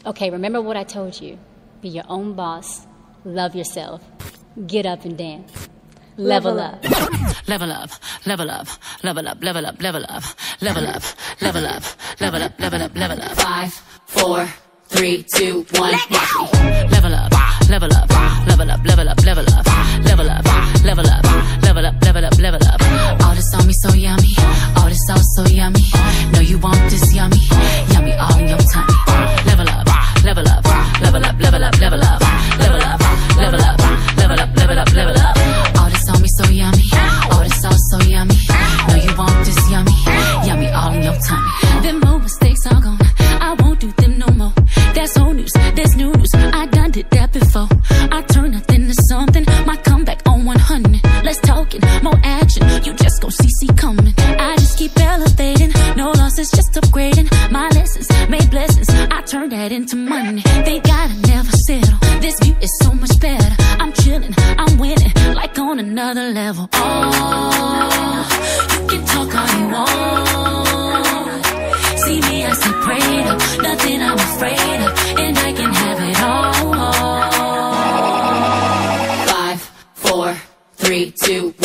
Okay, remember what I told you. Be your own boss. Love yourself. Get up and dance. Level up. Level up, level up, level up, level up, level up, level up, level up, level up, level up, level up. 5, 4, 3, 2, 1. Level up, level up, level up, level up, level up, level up, level up, level up, level up, level up. All this on me so yummy, all this sauce so yummy. No, you want this yummy, yummy all in your tummy. Level up, level up, level up, level up, level up, level up, level up, level up, level up, level up. All this on me so yummy, all this sauce so yummy. No, you want this yummy, yummy all in your tummy. Them old mistakes are gone, I won't do them no more. That's old news, that's new news, I done did that before. I turn nothing to something, my comeback on 100. Let's talk it, more action, you just gon' see coming. I just keep elevating, no losses, just upgrading. My lessons made blessings, I turn that into money. They gotta never settle, this view is so much better. I'm chilling, I'm winning, like on another level. Oh, you can talk all you want. See me, I say prayed up, nothing I'm afraid of, and I can have it all. 5, 4, 3, 2, 1.